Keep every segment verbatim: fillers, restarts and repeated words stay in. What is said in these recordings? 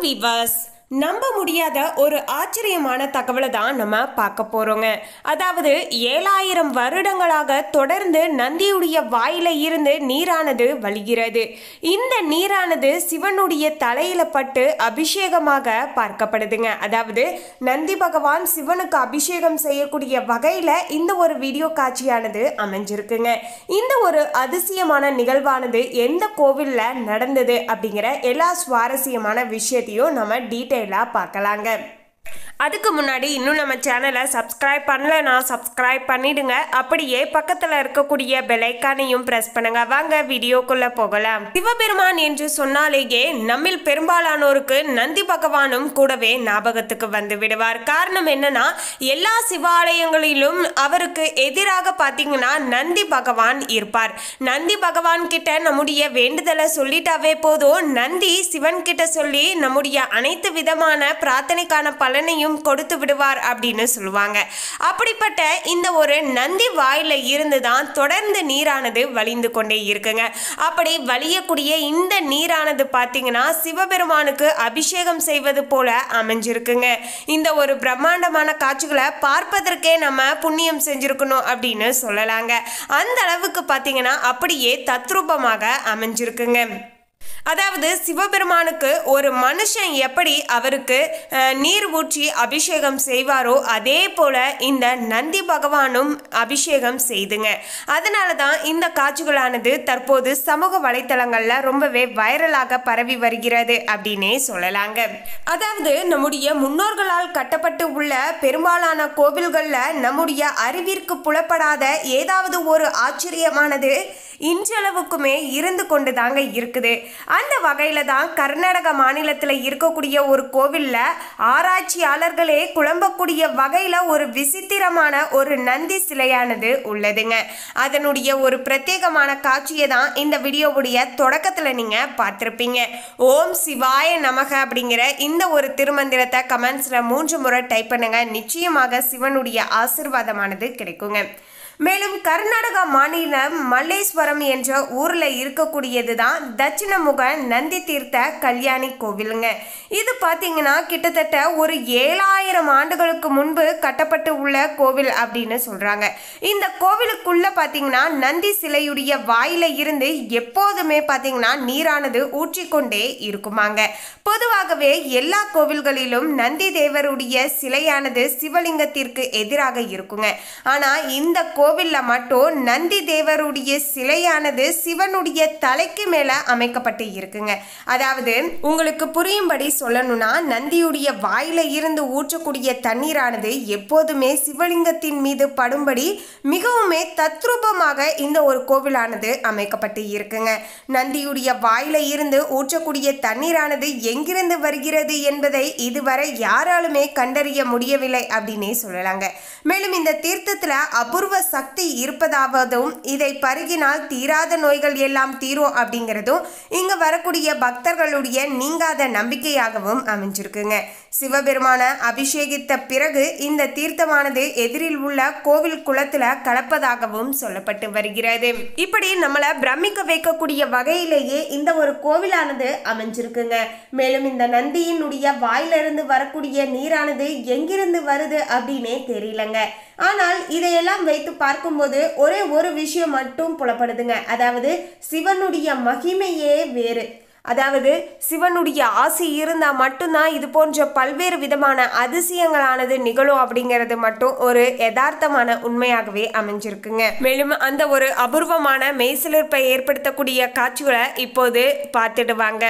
Viewers, நம்ப முடியாத ஒரு ஆச்சரியமான தகவலை தான் நம்ம பார்க்க போறோங்க. அதாவது ஏழாயிரம் வருடங்களாக தொடர்ந்து நந்தியுடைய வாயில இருந்து நீரானது வழிகிறது. இந்த நீரானது சிவனுடைய தலையில பட்டு அபிஷேகமாக பார்க்கப்படுதுங்க. அதாவது நந்தி பகவான் சிவனுக்கு அபிஷேகம் செய்யக்கூடிய வகையில இந்த ஒரு வீடியோ காட்சியானது அமைஞ்சிருக்குங்க. இந்த ஒரு அதிசயமான நிகழ்வானது எந்த கோவில்ல நடந்தது அப்படிங்கிற எல்லா சுவாரஸ்யமான விஷயத்தையும் நம்ம டீட்டெயில் பார்க்கலாங்க. அதுக்கு முன்னாடி இன்னும் நம்ம சேனலை சப்ஸ்கிரைப் பண்ணலன்னா சப்ஸ்கிரைப் பண்ணிடுங்க. அப்படியே பக்கத்தில் இருக்கக்கூடிய பெல் ஐக்கானையும் பிரஸ் பண்ணுங்க. வாங்க வீடியோக்குள்ள போகலாம். சிவபெருமான் என்று சொன்னாலேயே நம்மில் பெரும்பாலானோருக்கு நந்தி பகவானும் கூடவே ஞாபகத்துக்கு வந்து விடுவார். காரணம் என்னன்னா, எல்லா சிவாலயங்களிலும் அவருக்கு எதிராக பார்த்தீங்கன்னா நந்தி பகவான் இருப்பார். நந்தி பகவான் கிட்ட நம்முடைய வேண்டுதலை சொல்லிட்டாவே போதும், நந்தி சிவன் கிட்ட சொல்லி நம்முடைய அனைத்து விதமான பிரார்த்தனைக்கான பலனையும் கொடுத்து விடுவார் அப்படின்னு சொல்லுவாங்க. அப்படிப்பட்ட இந்த ஒரு நந்தி வாயில இருந்து தான் தொடர்ந்து நீரானது வழிந்து கொண்டே இருக்குங்க. அப்படி வழியக்கூடிய இந்த நீரானது பார்த்தீங்கன்னா சிவபெருமானுக்கு அபிஷேகம் செய்வது போல அமைஞ்சிருக்குங்க. இந்த ஒரு பிரம்மாண்டமான காட்சிகளை பார்ப்பதற்கே நம்ம புண்ணியம் செஞ்சிருக்கணும் அப்படின்னு சொல்லலாங்க. அந்த அளவுக்கு பார்த்தீங்கன்னா அப்படியே தத்ரூபமாக அமைஞ்சிருக்குங்க. அதாவது சிவபெருமானுக்கு ஒரு மனுஷன் எப்படி அவருக்கு நீர் ஊற்றி அபிஷேகம் செய்வாரோ அதே போல இந்த நந்தி பகவானும் அபிஷேகம் செய்துங்க. அதனால தான் இந்த காட்சிகளானது தற்போது சமூக வலைத்தளங்கள்ல ரொம்பவே வைரலாக பரவி வருகிறது அப்படின்னே சொல்லலாங்க. அதாவது நம்முடைய முன்னோர்களால் கட்டப்பட்டு உள்ள பெரும்பாலான கோவில்கள்ல நம்முடைய அறிவிற்கு புலப்படாத ஏதாவது ஒரு ஆச்சரியமானது இன்றளவுக்குமே இருந்து கொண்டு தாங்க இருக்குது. அந்த வகையில தான் கர்நாடக மாநிலத்தில் இருக்கக்கூடிய ஒரு கோவில்ல ஆராய்ச்சியாளர்களே குழம்பக்கூடிய வகையில ஒரு விசித்திரமான ஒரு நந்தி சிலையானது உள்ளதுங்க. அதனுடைய ஒரு பிரத்யேகமான காட்சியை தான் இந்த வீடியோவுடைய தொடக்கத்துல நீங்க பார்த்திருப்பீங்க. ஓம் சிவாய நமக அப்படிங்கிற இந்த ஒரு திருமந்திரத்தை கமெண்ட்ஸ்ல மூன்று முறை டைப் பண்ணுங்க. நிச்சயமாக சிவனுடைய ஆசீர்வாதமானது கிடைக்குங்க. மேலும் கர்நாடகா மாநிலம் மல்லேஸ்வரம் என்ற ஊர்ல இருக்கக்கூடியது தான் தட்சிணமுக நந்தி தீர்த்த கல்யாணி கோவிலுங்க. இது பார்த்தீங்கன்னா கிட்டத்தட்ட ஒரு ஏழாயிரம் ஆண்டுகளுக்கு முன்பு கட்டப்பட்டு உள்ள கோவில் அப்படின்னு சொல்றாங்க. இந்த கோவிலுக்குள்ள பார்த்தீங்கன்னா நந்தி சிலையுடைய வாயில இருந்து எப்போதுமே பார்த்தீங்கன்னா நீரானது ஊற்றிக்கொண்டே இருக்குமாங்க. பொதுவாகவே எல்லா கோவில்களிலும் நந்தி தேவருடைய சிலையானது சிவலிங்கத்திற்கு எதிராக இருக்குங்க. ஆனா இந்த கோவில்ல மட்டும் நந்தி தேவருடைய சிலையானது சிவனுடைய தலைக்கு மேல அமைக்கப்பட்டு இருக்குங்க. அதாவது உங்களுக்கு புரியும்படி சொல்லணும்னா, நந்தியுடைய வாயில இருந்து ஊற்றக்கூடிய தண்ணீரானது எப்போதுமே சிவலிங்கத்தின் மீது படும்படி மிகவுமே தத்ரூபமாக இந்த ஒரு கோவிலானது அமைக்கப்பட்டு இருக்குங்க. நந்தியுடைய வாயில இருந்து ஊற்றக்கூடிய தண்ணீரானது எங்கிருந்து வருகிறது என்பதை இதுவரை யாராலுமே கண்டறிய முடியவில்லை அப்படின்னே சொல்லலாங்க. மேலும் இந்த தீர்த்தத்துல அபூர்வ சக்தி இருப்பதாவதும் இதை பருகினால் தீராத நோய்கள் எல்லாம் தீரும் அப்படிங்கிறதும் இங்க வரக்கூடிய பக்தர்களுடைய நீங்காத நம்பிக்கையாகவும் அமைஞ்சிருக்குங்க. சிவபெருமான அபிஷேகித்த பிறகு இந்த தீர்த்தமானது எதிரில் உள்ள கோவில் குளத்துல கலப்பதாகவும் சொல்லப்பட்டு வருகிறது. இப்படி நம்மளை பிரமிக்க வைக்கக்கூடிய வகையிலேயே இந்த ஒரு கோவிலானது அமைஞ்சிருக்குங்க. மேலும் இந்த நந்தியினுடைய வாயிலிருந்து வரக்கூடிய நீரானது எங்கிருந்து வருது அப்படின்னே தெரியலங்க. ஆனால் இதையெல்லாம் வைத்து பார்க்கும்போது ஒரே ஒரு விஷயம் மட்டும் புலப்படுதுங்க. அதாவது சிவனுடைய மகிமையே வேறு. அதாவது சிவனுடைய ஆசி இருந்தால் மட்டும்தான் இது போன்ற பல்வேறு விதமான அதிசயங்களானது நிகழும் அப்படிங்கிறது மட்டும் ஒரு யதார்த்தமான உண்மையாகவே அமைஞ்சிருக்குங்க. மேலும் அந்த ஒரு அபூர்வமான மெய்சிலிர்ப்பை ஏற்படுத்தக்கூடிய காட்சிகளை இப்போது பார்த்துட்டு வாங்க.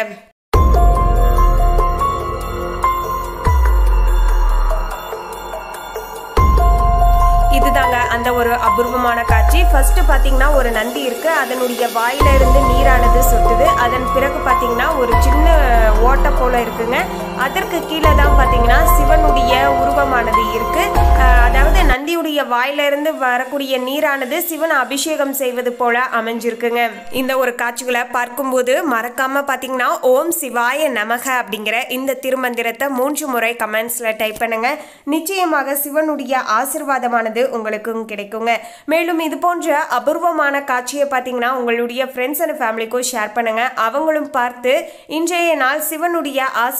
இதுதாங்க அந்த ஒரு அபூர்வமான காட்சி. ஃபர்ஸ்ட் பாத்தீங்கன்னா ஒரு நந்தி இருக்கு, அதனுடைய வாயில இருந்து நீரானது சொட்டுது. அதன் பிறகு பாத்தீங்கன்னா ஒரு சின்ன ஓட்டை போல இருக்குங்க. அதற்கு கீழே தான் பாத்தீங்கன்னா சிவனுடைய உருவமானது இருக்கு. அதாவது நந்தியுடைய வாயில இருந்து வரக்கூடிய நீரானது சிவனை அபிஷேகம் செய்வது போல அமைஞ்சிருக்குங்க. இந்த ஒரு காட்சிகளை பார்க்கும்போது மறக்காம பாத்தீங்கன்னா ஓம் சிவாய நமக அப்படிங்கிற இந்த திருமந்திரத்தை மூன்று முறை கமெண்ட்ஸ்ல டைப் பண்ணுங்க. நிச்சயமாக சிவனுடைய ஆசீர்வாதமானது உங்களுக்கும் கிடைக்குங்க. மேலும் இது போன்ற அபூர்வமான காட்சியை பார்த்தீங்கன்னா உங்களுடைய ஃப்ரெண்ட்ஸ் அண்ட் ஃபேமிலிக்கும் ஷேர் பண்ணுங்க. அவங்களும் பார்த்து இன்றைய நாள் சிவனுடைய ஆசீர்வாதத்தை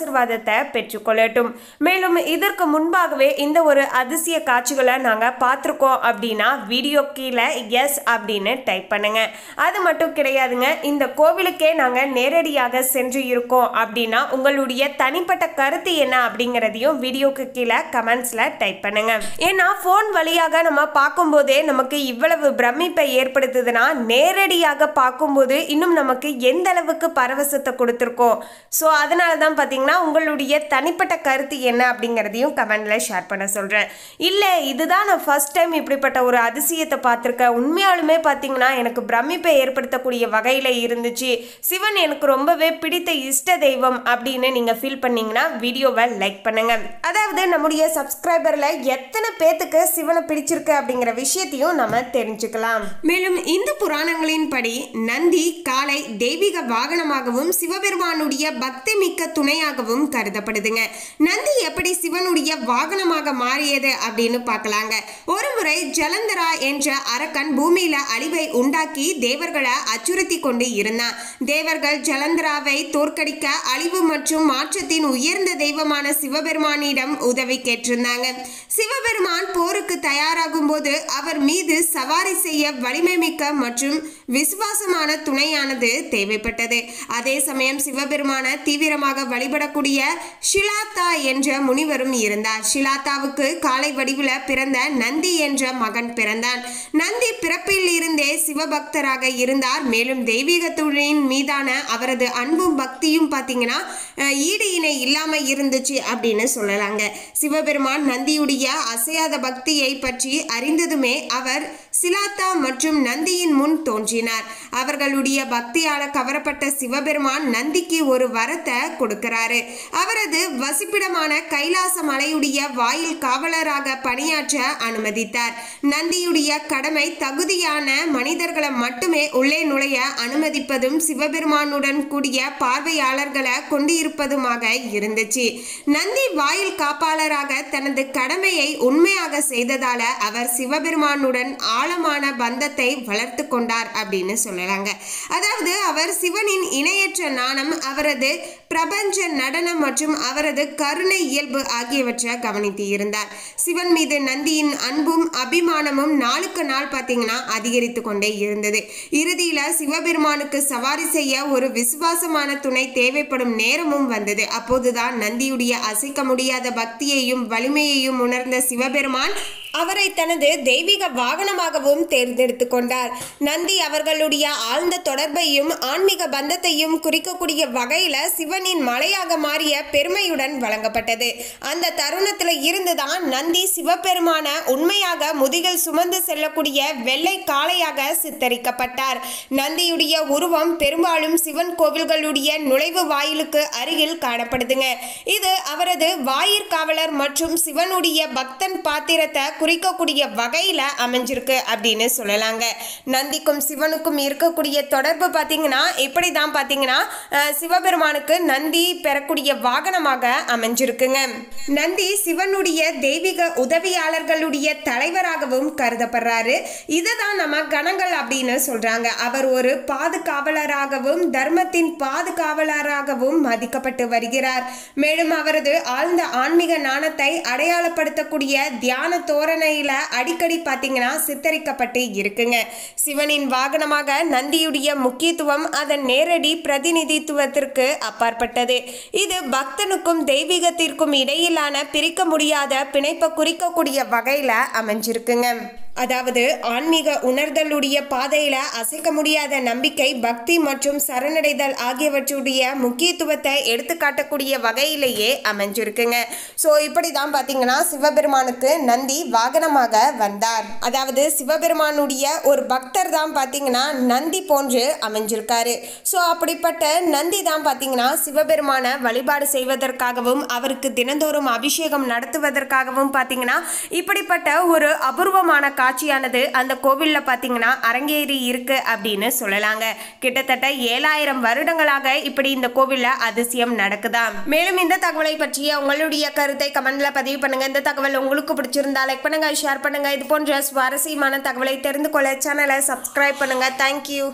வரத்தை பெற்றுக்கொள்ளட்டும். மேலும் இதற்கு முன்பாகவே இந்த ஒரு அதிசய காட்சிகளை நாங்கள் பார்த்துருக்கோம் அப்படின்னா வீடியோ கீழே எஸ் அப்படின்னு டைப் பண்ணுங்க. அது மட்டும் கிடையாதுங்க, இந்த கோவிலுக்கே நாங்கள் நேரடியாக சென்று இருக்கோம் அப்படின்னா உங்களுடைய தனிப்பட்ட கருத்து என்ன அப்படிங்கிறதையும் வீடியோக்கு கீழே கமெண்ட்ஸ்ல டைப் பண்ணுங்க. ஏன்னா போன் வழியாக நம்ம பார்க்கும்போதே நமக்கு இவ்வளவு பிரமிப்பை ஏற்படுத்துதுன்னா நேரடியாக பார்க்கும்போது இன்னும் நமக்கு எந்த அளவுக்கு பரவசத்தை கொடுத்துருக்கோம். ஸோ அதனால தான் பார்த்தீங்கன்னா உங்களுடைய தனிப்பட்ட கருத்து என்ன அப்படிங்கிறதையும் கமெண்ட்ல ஷேர் பண்ண சொல்றேன். இல்லை இதுதான் நான் ஃபர்ஸ்ட் டைம் இப்படிப்பட்ட ஒரு அதிசயத்தை பார்த்துருக்கேன், உண்மையாலுமே பார்த்தீங்கன்னா எனக்கு பிரமிப்பை ஏற்படுத்தக்கூடிய வகையில் இருந்துச்சு, சிவன் எனக்கு ரொம்பவே பிடித்த இஷ்ட தெய்வம் அப்படின்னு நீங்க ஃபீல் பண்ணீங்கன்னா வீடியோவை லைக் பண்ணுங்க. அதாவது நம்முடைய சப்ஸ்கிரைபர்ல எத்தனை பேத்துக்கு சிவனை பிடிச்சிருக்கு அப்படிங்கிற விஷயத்தையும் நம்ம தெரிஞ்சுக்கலாம். மேலும் இந்த புராணங்களின் படி நந்தி காலை தெய்வீக வாகனமாகவும் சிவபெருமானுடைய பக்தி மிக்க துணையாகவும் கருதப்படுதுங்க. நந்தி எப்படி சிவனுடைய வாகனமாக மாறியது அப்படின்னு பார்க்கலாங்க. ஒரு முறை ஜலந்தரா என்ற அரக்கன் பூமியில அழிவை உண்டாக்கி தேவர்களை அச்சுறுத்தி கொண்டு இருந்தான். தேவர்கள் ஜலந்தராவை தோற்கடிக்க அழிவு மற்றும் மாற்றத்தின் உயர்ந்த தெய்வமான சிவபெருமானிடம் உதவி கேட்டிருந்தாங்க. சிவபெருமான் போருக்கு தயாராகும் போது அவர் மீது சவாரி செய்ய வலிமை மிக்க மற்றும் விசுவாசமான துணையானது தேவைப்பட்டது. அதே சமயம் சிவபெருமான தீவிரமாக வழிபடக்கூடிய ஷிலாத்தா என்ற முனிவரும் இருந்தார். ஷிலாத்தாவுக்கு காளை வடிவில் பிறந்த நந்தி என்ற மகன் பிறந்தான். நந்தி பிறப்பில் இருந்தே சிவபக்தராக இருந்தார். மேலும் தெய்வீக துணையின் மீதான அவரது அன்பும் பக்தியும் பார்த்தீங்கன்னா ஈடு இணை இல்லாம இருந்துச்சு அப்படின்னு சொல்லலாங்க. சிவபெருமான் நந்தியுடைய அசையாத பக்தியை பற்றி அறிந்ததுமே அவர் சிலாத்தா மற்றும் நந்தியின் முன் தோன்றினார். அவர்களுடைய பக்தியால கவரப்பட்ட சிவபெருமான் நந்திக்கு ஒரு வரத்தை கொடுக்கிறாரு. அவரது வசிப்பிடமான கைலாச மலையுடைய வாயில் காவலராக பணியாற்ற அனுமதித்தார். நந்தியுடைய கடமை தகுதியான மனிதர்களை மட்டுமே உள்ளே நுழைய அனுமதிப்பதும் சிவபெருமானுடன் கூடிய பார்வையாளர்களை கொண்டிருப்பதுமாக இருந்துச்சு. நந்தி வாயில் காப்பாளராக தனது கடமையை உண்மையாக செய்ததால அவர் சிவபெருமானுடன் ஆழமான பந்தத்தை வளர்த்து கொண்டார் அப்படின்னு சொல்லலாங்க. அதாவது அவர் சிவனின் இணையற்ற நாணம், அவரது பிரபஞ்ச நடனம் மற்றும் அவரது கருணை இயல்பு ஆகியவற்றை கவனித்து இருந்தார். சிவன் மீது நந்தியின் அன்பும் அபிமானமும் நாளுக்கு நாள் பார்த்தீங்கன்னா அதிகரித்து கொண்டே இருந்தது. இறுதியில சிவபெருமானுக்கு சவாரி செய்ய ஒரு விசுவாசமான துணை தேவைப்படும் நேரமும் வந்தது. அப்போதுதான் நந்தியுடைய அசைக்க முடியாத பக்தியையும் வலிமையையும் உணர்ந்த சிவபெருமான் அவரை தனது தெய்வீக வாகனமாகவும் தேர்ந்தெடுத்து கொண்டார். நந்தி அவர்களுடைய ஆழ்ந்த தொடர்பையும் ஆன்மீக பந்தத்தையும் குறிக்கக்கூடிய வகையில சிவனின் மலையாக மாறிய பெருமையுடன் வழங்கப்பட்டது. அந்த தருணத்துல இருந்துதான் நந்தி சிவபெருமான உண்மையாக முதுகில் சுமந்து செல்லக்கூடிய வெள்ளை காளையாக சித்தரிக்கப்பட்டார். நந்தியுடைய உருவம் பெரும்பாலும் சிவன் கோவில்களுடைய நுழைவு வாயிலுக்கு அருகில் காணப்படுதுங்க. இது அவரது வாயிற்காவலர் மற்றும் சிவனுடைய பக்தன் பாத்திரத்தை குறிக்கக்கூடிய வகையில அமைஞ்சிருக்கு அப்படின்னு சொல்லலாங்க. நந்திக்கும் சிவனுக்கும் இருக்கக்கூடிய தொடர்பு பார்த்தீங்கன்னா இப்படிதான் பார்த்தீங்கன்னா சிவபெருமானுக்கு நந்தி பெறக்கூடிய வாகனமாக அமைஞ்சிருக்குங்க. நந்தி சிவனுடைய தெய்வீக உதவியாளர்களுடைய தலைவராகவும் கருதப்படுறாரு. இதுதான் நம்ம கணங்கள் அப்படின்னு சொல்றாங்க. அவர் ஒரு பாதுகாவலராகவும் தர்மத்தின் பாதுகாவலராகவும் மதிக்கப்பட்டு வருகிறார். மேலும் அவரது ஆழ்ந்த ஆன்மீக ஞானத்தை அடையாளப்படுத்தக்கூடிய தியான தோரணையில அடிக்கடி பார்த்தீங்கன்னா சித்தரிக்கப்பட்டு இருக்குங்க. சிவனின் வாகனமாக நந்தியுடைய முக்கியத்துவம் அதன் நேரடி பிரதிநிதித்துவத்திற்கு அப்பாற்பட்டது. இது பக்தனுக்கும் தெய்வீகத்திற்கும் இடையிலான பிரிக்க முடியாத பிணைப்பை குறிக்கக்கூடிய வகையில அமைஞ்சிருக்குங்க. அதாவது ஆன்மீக உணர்தலுடைய பாதையில அசைக்க முடியாத நம்பிக்கை, பக்தி மற்றும் சரணடைதல் ஆகியவற்றுடைய முக்கியத்துவத்தை எடுத்து காட்டக்கூடிய வகையிலேயே அமைஞ்சிருக்குங்க. ஸோ இப்படி தான் பார்த்தீங்கன்னா சிவபெருமானுக்கு நந்தி வாகனமாக வந்தார். அதாவது சிவபெருமானுடைய ஒரு பக்தர் தான் பார்த்தீங்கன்னா நந்தி போன்று அமைஞ்சிருக்காரு. ஸோ அப்படிப்பட்ட நந்தி தான் பார்த்தீங்கன்னா சிவபெருமான வழிபாடு செய்வதற்காகவும் அவருக்கு தினந்தோறும் அபிஷேகம் நடத்துவதற்காகவும் பார்த்தீங்கன்னா இப்படிப்பட்ட ஒரு அபூர்வமான காட்சியானது அந்த கோவில்ல பாத்தீங்கன்னா அரங்கேறி இருக்கு அப்படின்னு சொல்லலாங்க. கிட்டத்தட்ட ஏழாயிரம் வருடங்களாக இப்படி இந்த கோவில்ல அதிசயம் நடக்குதா. மேலும் இந்த தகவலை பற்றிய உங்களுடைய கருத்தை கமெண்ட்ல பதிவு பண்ணுங்க. இந்த தகவல் உங்களுக்கு பிடிச்சிருந்தா லைக் பண்ணுங்க, ஷேர் பண்ணுங்க. இது போன்ற சுவாரஸ்யமான தகவலை தெரிந்து கொள்ள சேனலை சப்ஸ்கிரைப் பண்ணுங்க. தேங்க்யூ.